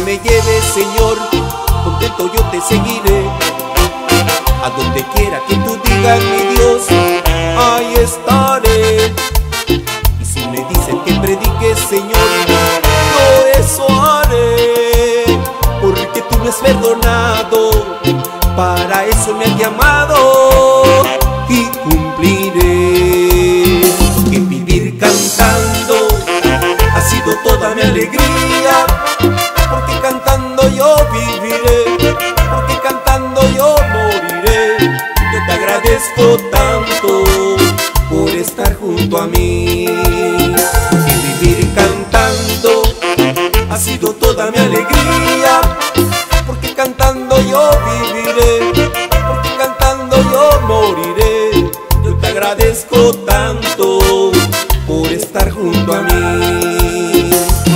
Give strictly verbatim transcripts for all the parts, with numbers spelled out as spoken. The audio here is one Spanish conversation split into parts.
me lleves, Señor, contento yo te seguiré. A donde quiera que tú digas, mi Dios, ahí estaré. Y si me dicen que prediques, Señor, yo eso haré. Porque tú me has perdonado, para eso me has llamado, y cumpliré. Que vivir cantando ha sido toda mi alegría, porque cantando yo viviré, porque cantando yo moriré. Yo te agradezco tanto por estar junto a mí. Que vivir cantando ha sido toda mi alegría, porque cantando yo viviré, porque cantando yo moriré. Yo te agradezco tanto por estar junto a mí.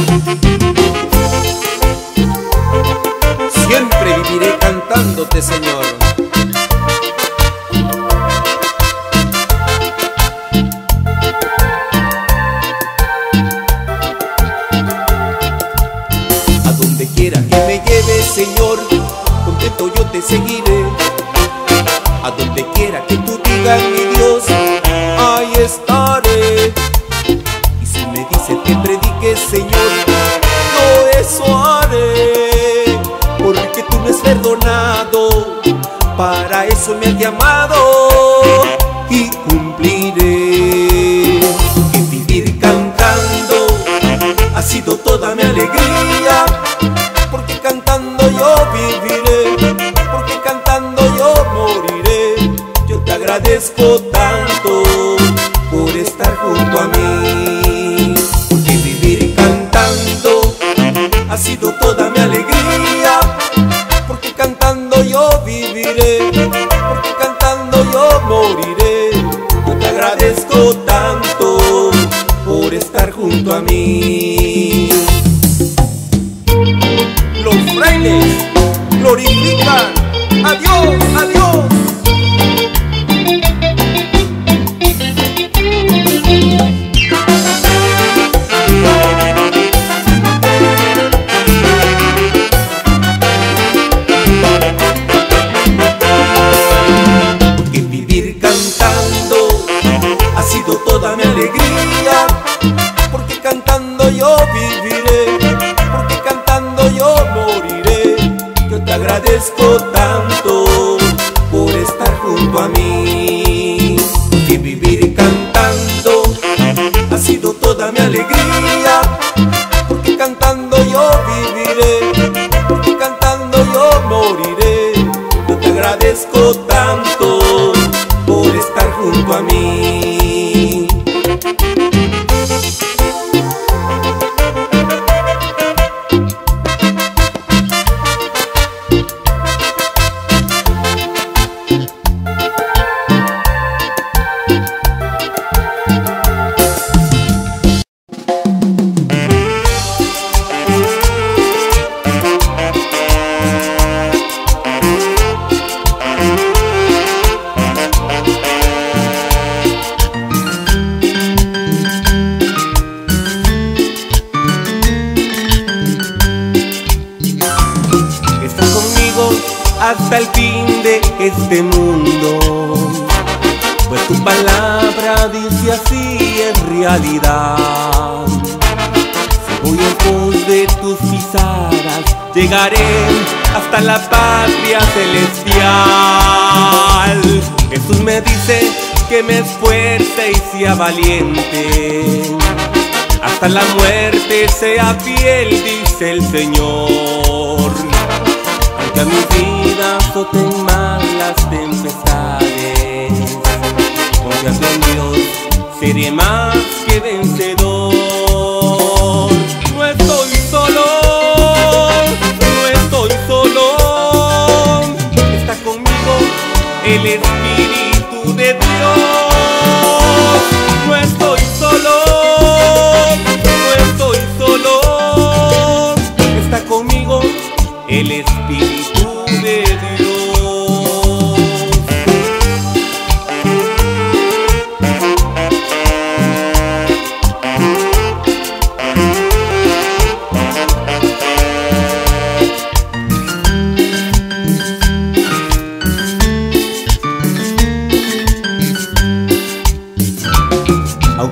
Siempre viviré cantándote, Señor. A donde quiera que me lleves, Señor, contento yo te seguiré. A donde quiera que tú digas, mi Dios, ahí estaré. Y si me dicen que prediques, Señor, yo eso haré. Porque tú me has perdonado, para eso me has llamado, y cumpliré. Que vivir cantando ha sido toda mi alegría, porque cantando yo viviré, porque cantando yo moriré. Yo te agradezco tanto por estar junto a mí. Porque vivir cantando ha sido toda mi alegría, porque cantando yo viviré, porque cantando yo moriré. Yo te agradezco tanto por estar junto a mí. Los frailes glorifican a Dios, a Dios. Que vivir cantando ha sido toda mi alegría, porque cantando yo viviré, porque cantando yo moriré. Yo te agradezco tanto por estar junto a mí. Que vivir cantando ha sido toda mi alegría, porque cantando yo viviré, porque cantando yo moriré. Yo te agradezco tanto por estar junto a mí. Hasta el fin de este mundo, pues tu palabra dice así es realidad. Si voy en pos de tus pisadas, llegaré hasta la patria celestial. Jesús me dice que me esfuerce y sea valiente, hasta la muerte sea fiel, dice el Señor. Aunque a mi vida azoten malas tempestades, confiando en Dios seré más que vencedor. No estoy solo, no estoy solo, está conmigo el Espíritu de Dios. No estoy solo, no estoy solo, está conmigo el Espíritu de Dios.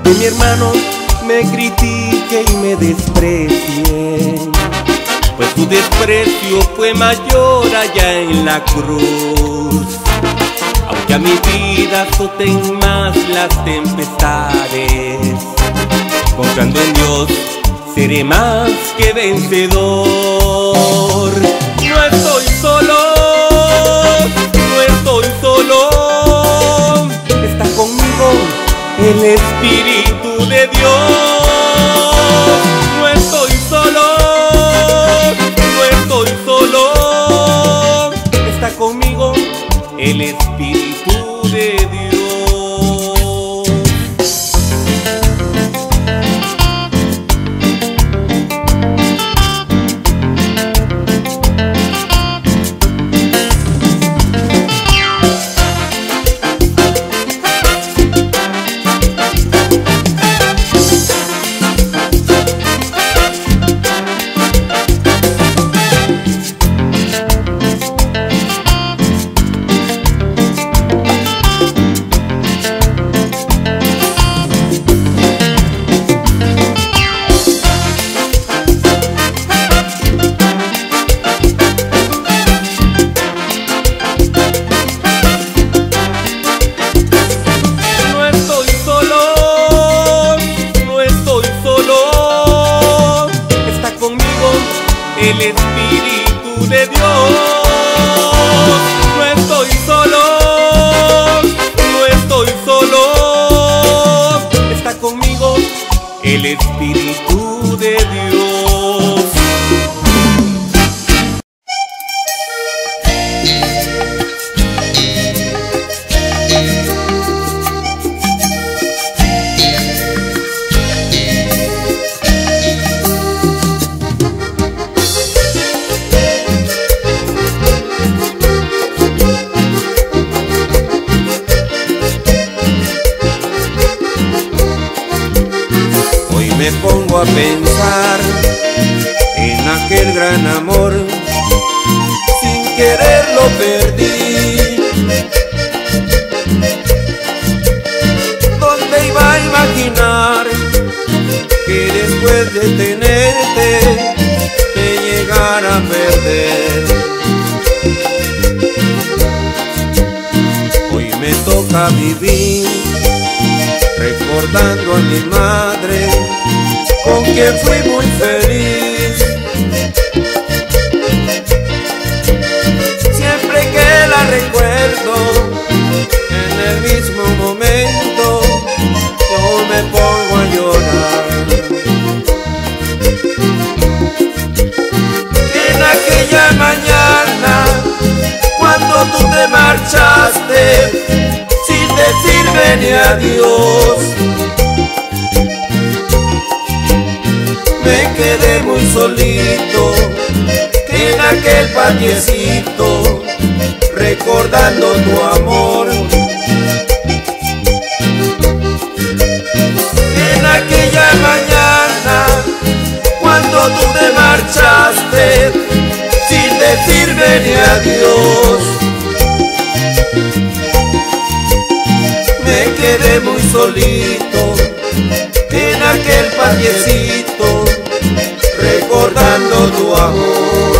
aunque mi hermano me critique y me desprecie, pues su desprecio fue mayor allá en la cruz. Aunque a mi vida azoten más las tempestades, confiando en Dios seré más que vencedor. No estoy solo, no estoy solo, está conmigo el Espíritu de Dios. No estoy solo, no estoy solo, está conmigo el Espíritu de Dios. El Espíritu de Dios. No estoy solo, no estoy solo, está conmigo el Espíritu de Dios. Me pongo a pensar en aquel gran amor, sin querer lo perdí. ¿Dónde iba a imaginar que después de tenerte te llegara a perder? Hoy me toca vivir recordando a mi madre, con quien fui muy feliz. Siempre que la recuerdo, en el mismo momento, yo me pongo a llorar. En aquella mañana, cuando tú te marchaste, sin decirme ni adiós, me quedé muy solito en aquel patiecito, recordando tu amor. En aquella mañana, cuando tú te marchaste, sin decirme ni adiós, me quedé muy solito en aquel patiecito, recordando tu amor.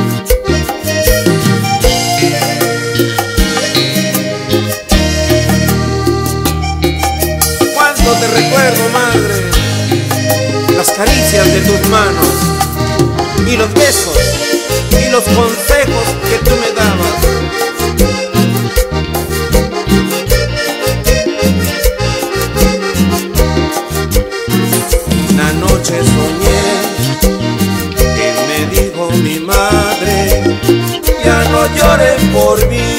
Cuánto te recuerdo, madre, las caricias de tus manos y los besos y los consejos que tú me dabas. Una noche soñé que me dijo mi madre, ya no llores por mí.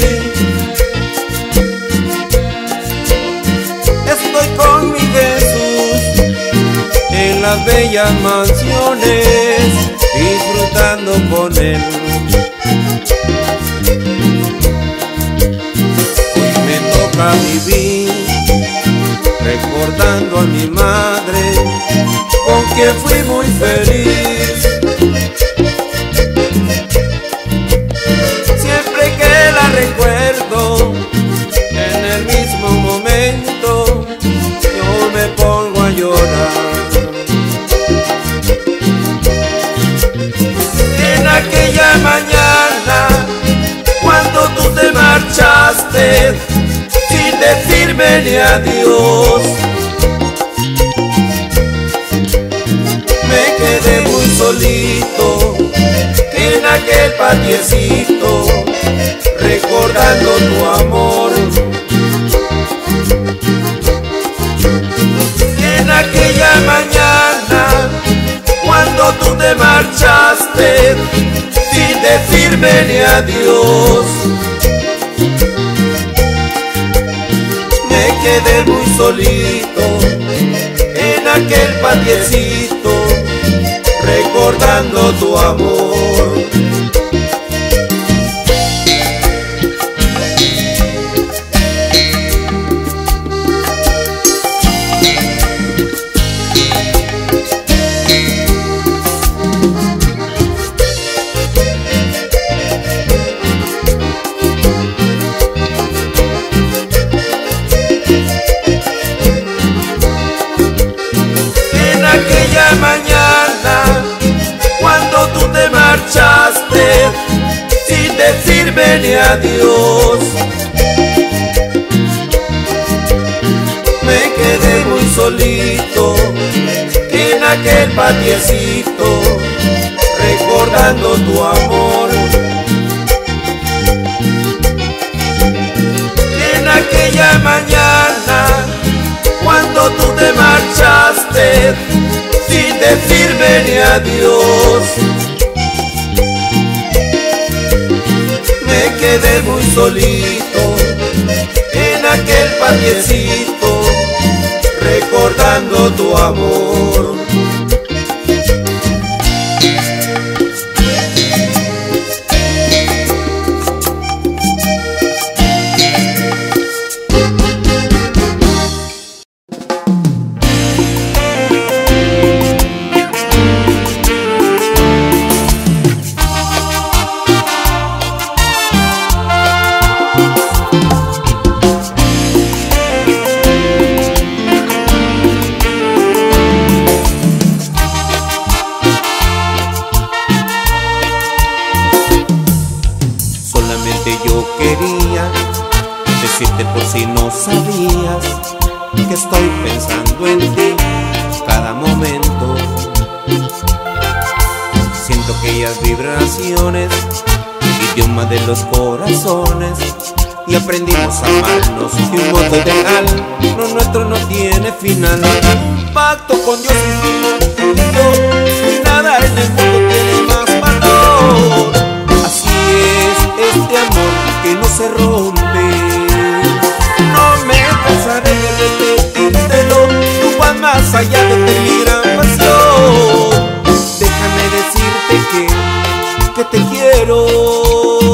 Estoy con mi Jesús en las bellas mansiones, disfrutando con él. Hoy me toca vivir recordando a mi madre, con quien fui muy feliz. Siempre que la recuerdo, en el mismo momento, yo me pongo marchaste sin decirme ni adiós. Me quedé muy solito en aquel patiecito, recordando tu amor. En aquella mañana, cuando tú te marchaste sin decirme ni adiós, me quedé muy solito en aquel patiecito, recordando tu amor. Mañana, cuando tú te marchaste sin decirme ni adiós, me quedé muy solito en aquel patiecito, recordando tu amor. En aquella mañana, cuando tú te marchaste sin decirme ni adiós, me quedé muy solito en aquel patiecito, recordando tu amor. Yo quería decirte por si no sabías que estoy pensando en ti cada momento. Siento aquellas vibraciones, idioma de los corazones, y aprendimos a amarnos de un modo ideal. Lo nuestro no tiene final. Un pacto con Dios hicimos tú y yo, y nada en el mundo tiene más valor. Este amor que no se rompe, no me cansaré de repetírtelo. Tú vas más allá de mi gran pasión. Déjame decirte que, que te quiero.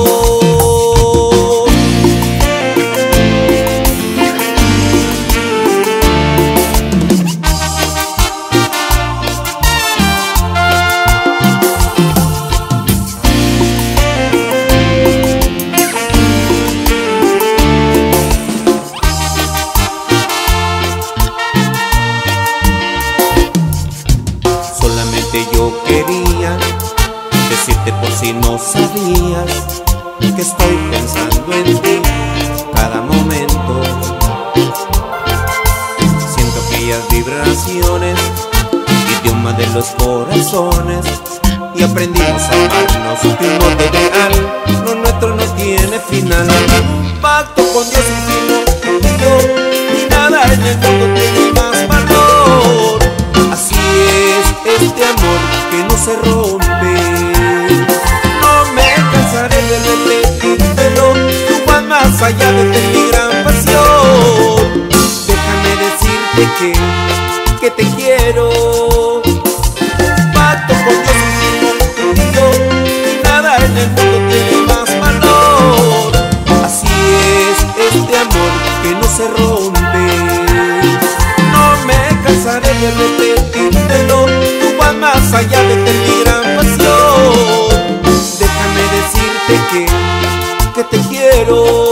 Yo quería decirte por si no sabías que estoy pensando en ti cada momento. Siento aquellas vibraciones, idioma de los corazones, y aprendimos a amarnos de un modo ideal. Lo nuestro no tiene final. Un pacto con Dios hicimos tú y yo, y nada en el mundo tiene más valor. Así es este amor que no se rompe, no me cansaré de repetírtelo. Tú vas más allá de mi gran pasión. Déjame decirte que, que te quiero. Pacto con Dios hicimos tú y yo, y nada en el mundo tiene más valor. Así es este amor que no se rompe, no me cansaré de repetírtelo. Tú vas más allá de mi gran pasión. Déjame decirte que, que te quiero.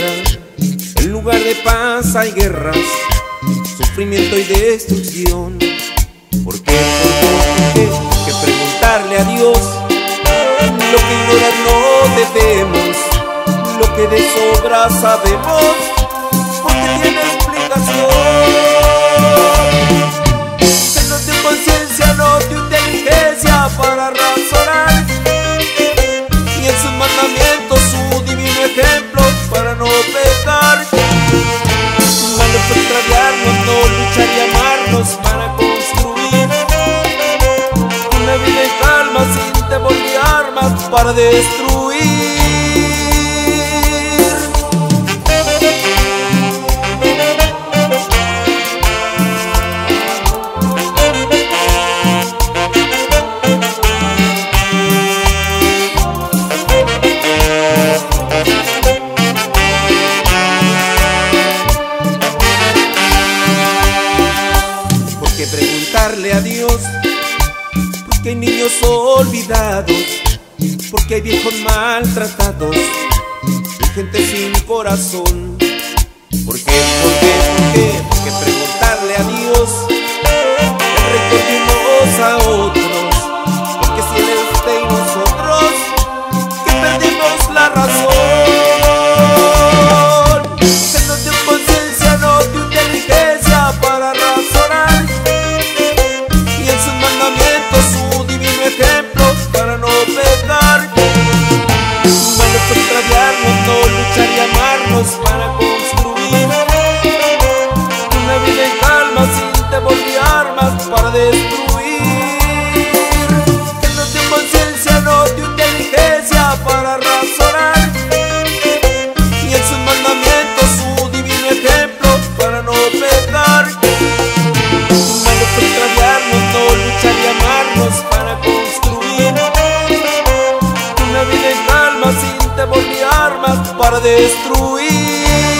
tierra, en lugar de paz hay guerras, sufrimiento y destrucción. ¿Por qué? ¿Por qué? ¿Por qué? Que preguntarle a Dios lo que ignorar no debemos, lo que de sobra sabemos, porque tiene explicación. Que no te conciencia, no te inteligencia para razonar, y en sus mandamientos su divino ejemplo para no pecar. Malo fue extraviarnos, no luchar y amarnos para construir una vida en calma sin temor ni armas para destruir. Preguntarle a Dios, porque hay niños olvidados, porque hay viejos maltratados y gente sin corazón. ¿Por qué? ¿Por qué? ¿Por qué? Porque preguntarle a Dios el recuerdo de unos a otros, porque si Él es usted y nosotros que perdimos la razón. Que no te conciencia, no te inteligencia para razonar, su divino ejemplo para no pecar. Malo fue extraviarnos, no luchar y amarnos para construir una vida en calma sin temor ni armas para destruir. Que no te conciencia, no te inteligencia para razonar, y en sus mandamientos su divino ejemplo para no pecar. Malo fue extraviarnos, no luchar y amarnos para construir una vida en calma sin temor ni armas para destruir.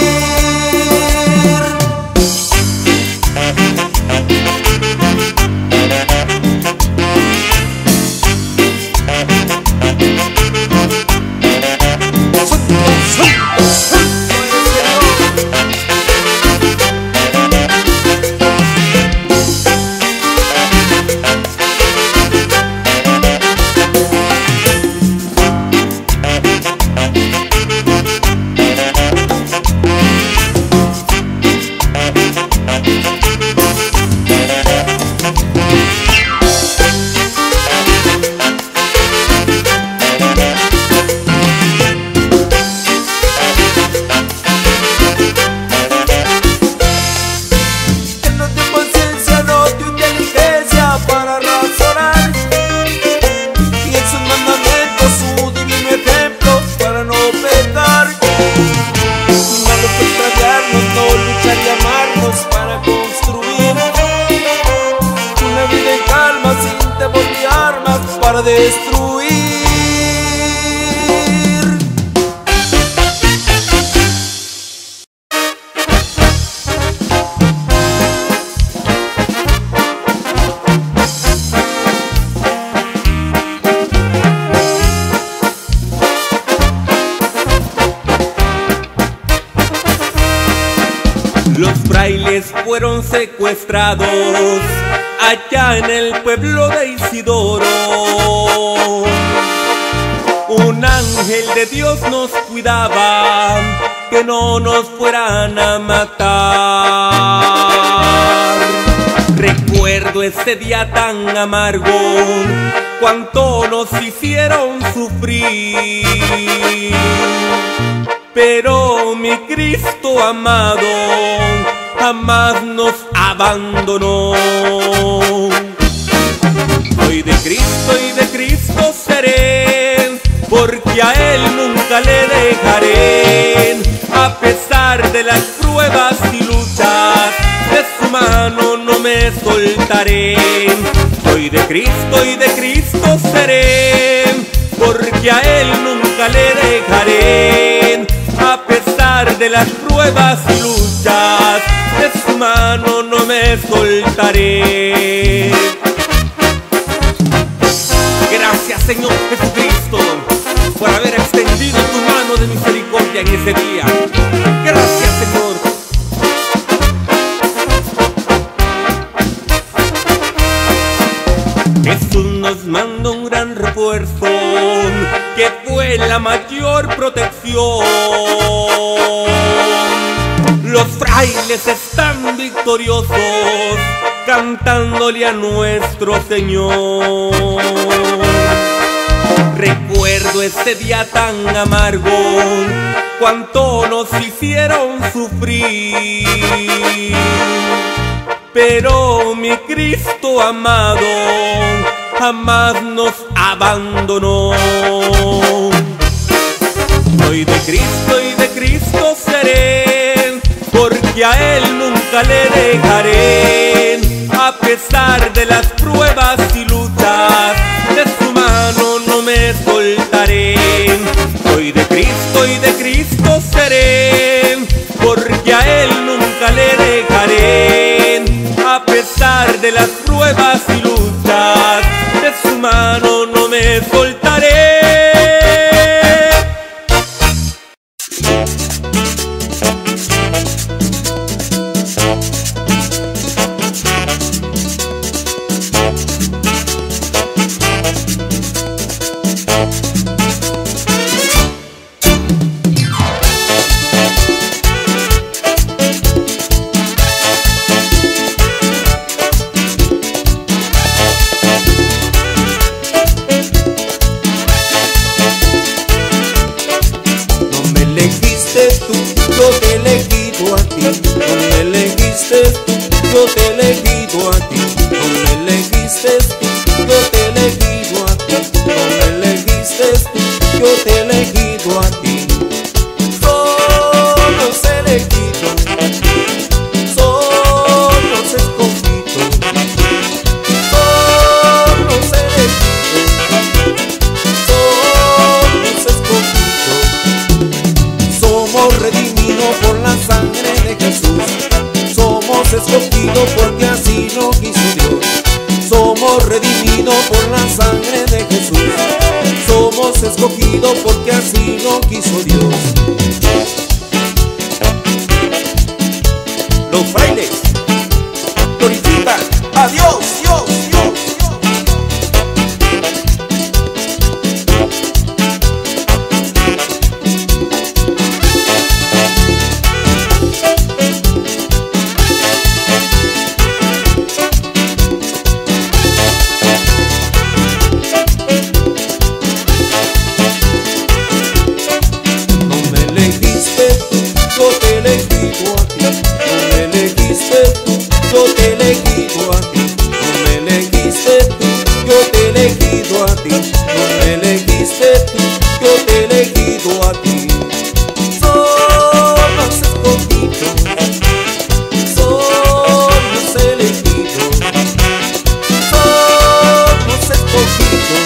Para destruir. Los frailes fueron secuestrados allá en el pueblo de Isidoro. Un ángel de Dios nos cuidaba, que no nos fueran a matar. Recuerdo ese día tan amargo, cuánto nos hicieron sufrir. Pero mi Cristo amado jamás nos abandonó. Soy de Cristo y de Cristo seré, porque a Él nunca le dejaré. A pesar de las pruebas y luchas, de su mano no me soltaré. Soy de Cristo y de Cristo seré, porque a Él nunca le dejaré. A pesar de las pruebas y luchas, de su mano no me soltaré. Gracias, Señor Jesucristo, por haber extendido tu mano de misericordia en ese día. Gracias, Señor. Jesús nos manda un gran refuerzo, que fue la mayor protección. Los frailes están victoriosos, cantándole a nuestro Señor. Recuerdo ese día tan amargo, cuánto nos hicieron sufrir, pero mi Cristo amado jamás nos abandonó. Soy de Cristo y de Cristo seré, porque a Él nunca le dejaré. A pesar de las pruebas y luchas, de su mano no me soltaré. Soy de Cristo y de Cristo seré, porque a Él nunca le dejaré. A pesar de las pruebas y luchas, de su mano no me soltaré. Yo te he elegido a ti, no me elegiste tú, yo te he elegido a ti, no me elegiste tú, yo te he elegido a ti, no me elegiste tú, yo te he elegido a ti. Somos elegidos, somos escogidos, somos elegidos, somos escogidos, somos redimidos por la sangre de Jesús. Somos escogidos porque así lo quiso Dios. Somos redimidos por la sangre de Jesús. Somos escogidos porque así lo quiso Dios. Los frailes glorifican a Dios, Dios, Dios. Yo te he elegido a ti, no me elegiste tú, yo te he elegido a ti, no me elegiste tú, yo te he elegido a ti. Somos escogidos, somos elegidos, somos escogidos,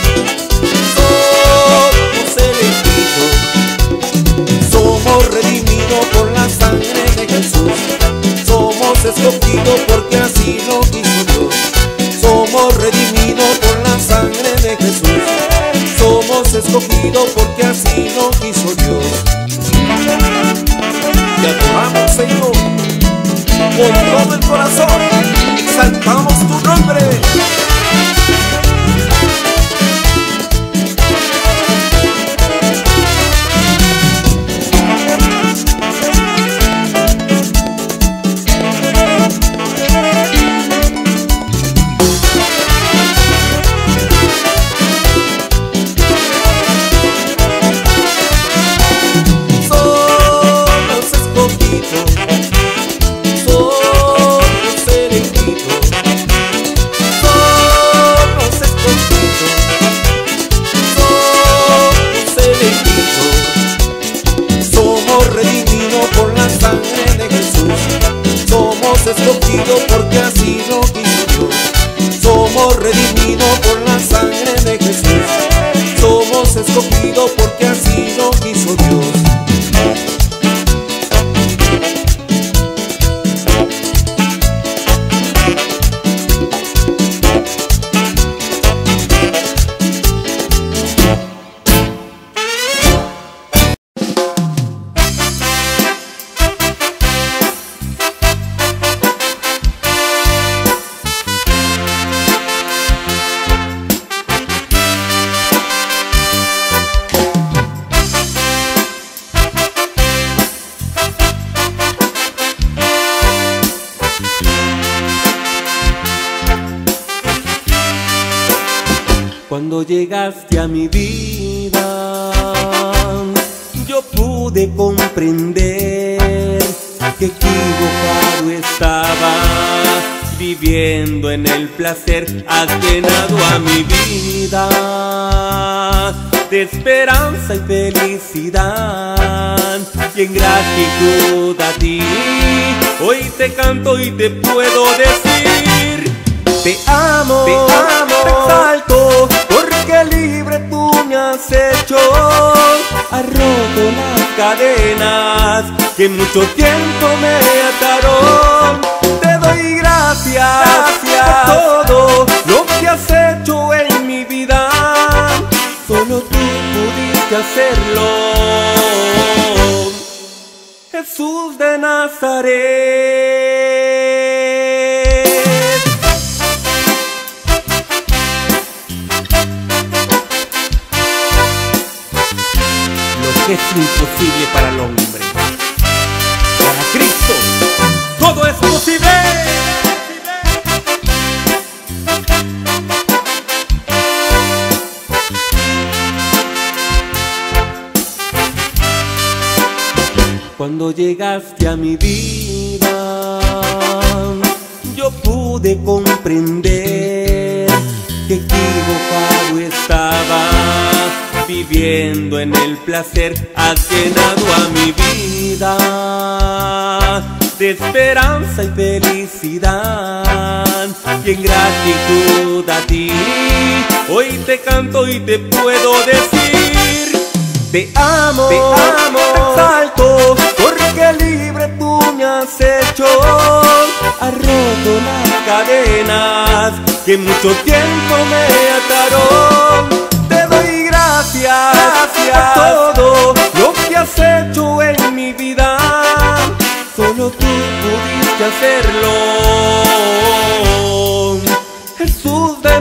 somos elegidos, somos redimidos por la sangre de Jesús. Somos escogidos porque así lo quiso Dios. Somos redimidos por la sangre de Jesús. Somos escogidos porque así lo quiso Dios. Te adoramos, Señor, con todo el corazón. Exaltamos tu nombre. Somos elegidos, somos Cuando llegaste a mi vida, yo pude comprender que equivocado estaba, viviendo en el placer, has llenado a mi vida de esperanza y felicidad, y en gratitud a ti hoy te canto y te puedo decir: te amo, te amo, te exalto, porque libre tú me has hecho. Has roto las cadenas que mucho tiempo me ataron. Te doy gracias, gracias por todo lo que has hecho en mi vida. Solo tú pudiste hacerlo, Jesús de Nazaret. Lo que es imposible para el hombre, para Cristo todo es posible. Cuando llegaste a mi vida, yo pude comprender que equivocado estaba, viviendo en el placer. Has llenado a mi vida de esperanza y felicidad, y en gratitud a ti hoy te canto y te puedo decir: te amo, te amo, te exalto, porque libre tú me has hecho. Has roto las cadenas que mucho tiempo me ataron. Te doy gracias, gracias por todo lo que has hecho en mi vida. Solo tú pudiste hacerlo, Jesús de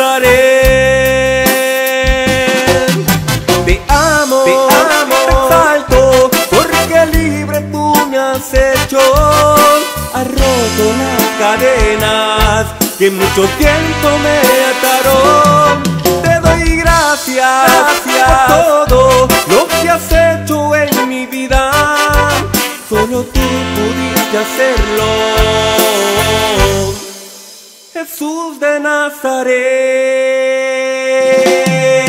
Nazaret. Te amo, te amo, te exalto, porque libre tú me has hecho. Has roto las cadenas que mucho tiempo me ataron. Te doy gracias, gracias por todo lo que has hecho en mi vida. Solo tú pudiste hacerlo, Jesús de Nazaret.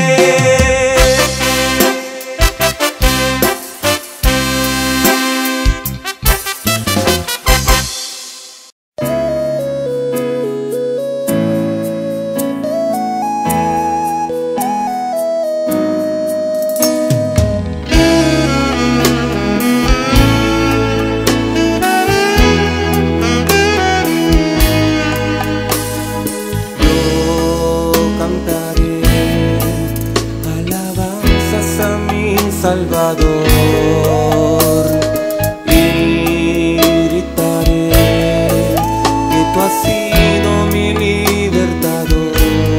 Salvador, y gritaré que tú has sido mi libertador.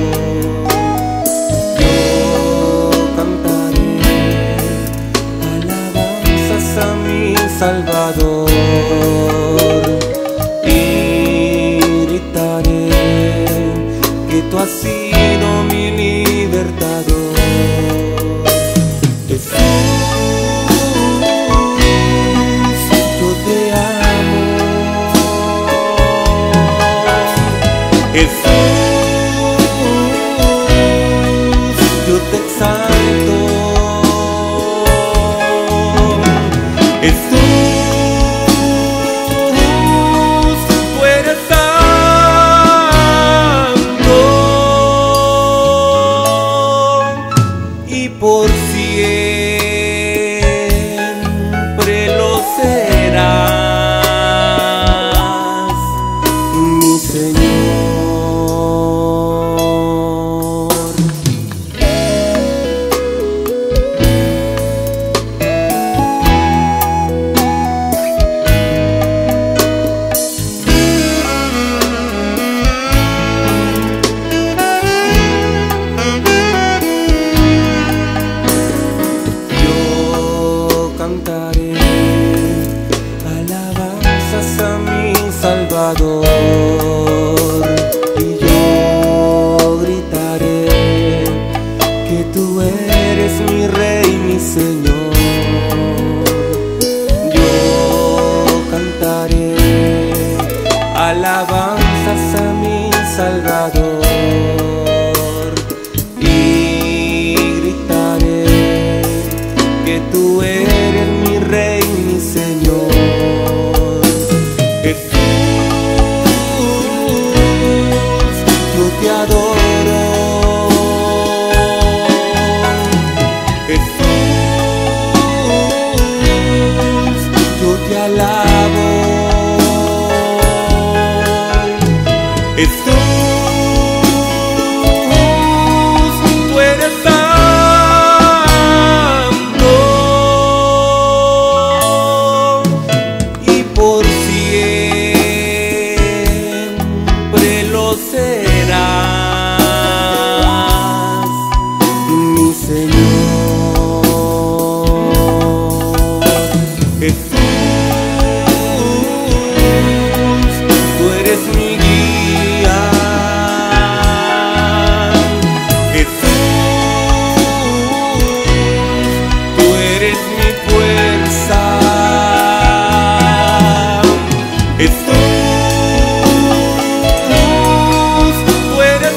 Yo cantaré alabanzas a mi Salvador, y gritaré que tú has sido mi libertador. Jesús, yo te exalto. Jesús, tú eres santo, y por siempre lo serás, mi Señor. Cantaré alabanzas a mi Salvador, y yo gritaré alabo. Jesús, tú eres santo y por siempre lo serás, mi Señor. Jesús, tú eres mi guía. Jesús, tú eres mi fuerza. Jesús, tú eres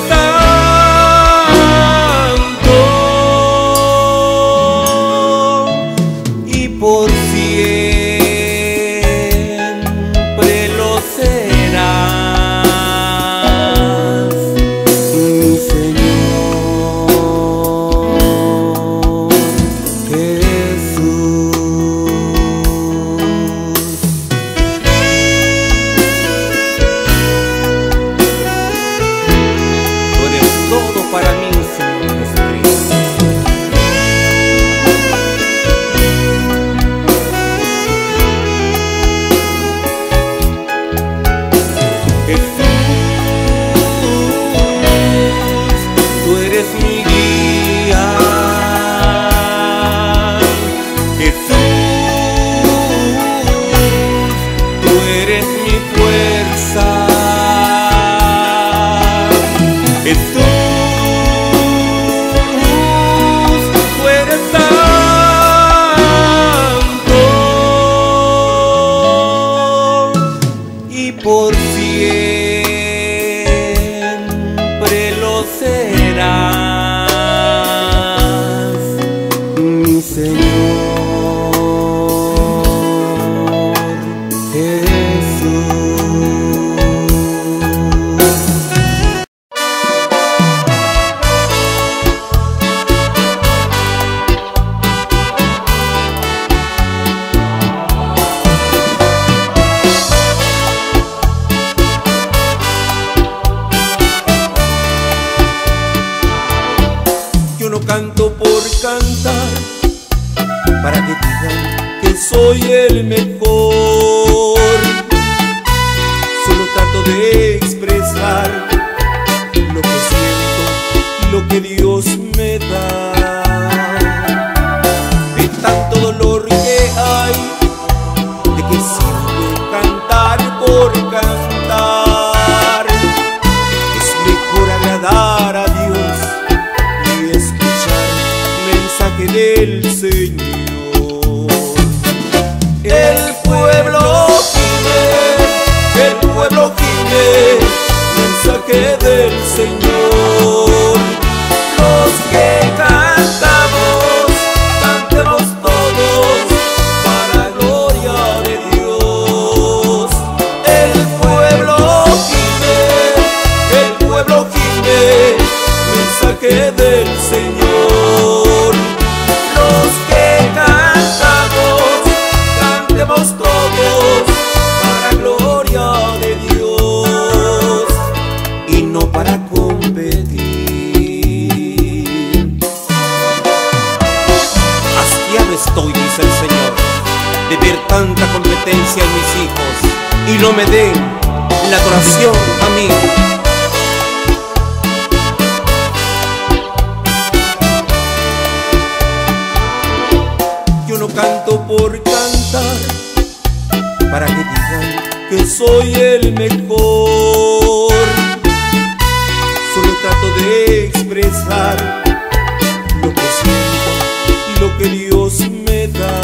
santo y por siempre lo serás, mi Señor Jesús. Tú eres todo para mí, Señor Jesucristo. Jesús, tú eres mi guía. Jesús, tú eres mi fuerza. Jesús, tú eres santo y por siempre lo serás, mi Señor Jesús. Yo no canto por cantar, para que digan que soy el mejor. Solo trato de expresar lo que siento y lo que Dios me da. De tanto dolor que hay, ¿de qué sirve cantar por cantar? Es mejor agradar a Dios y escuchar mensaje del Señor. El pueblo gime, el pueblo gime, mensaje del Señor. Los que cantamos, cantemos todos para gloria de Dios. El pueblo gime, el pueblo gime, mensaje del Señor. Los que cantamos, cantemos todos para gloria de Dios y no para competir. Hastiado estoy, dice el Señor, de ver tanta competencia en mis hijos y no me den la adoración a mí. Yo no canto por cantar, para que digan que soy el mejor. Solo trato de expresar lo que siento y lo que Dios me da.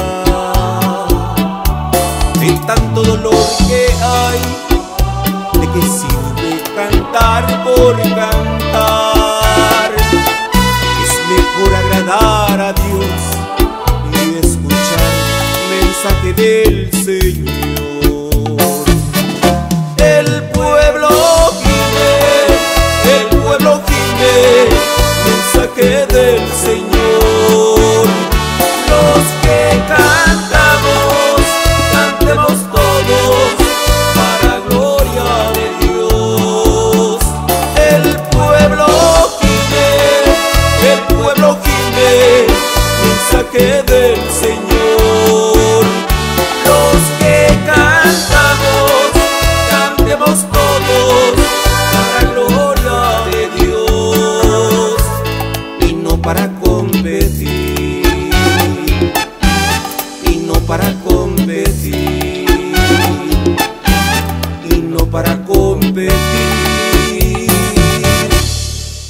De tanto dolor que hay, ¿de qué sirve cantar por cantar? Es mejor agradar a Dios y escuchar mensaje del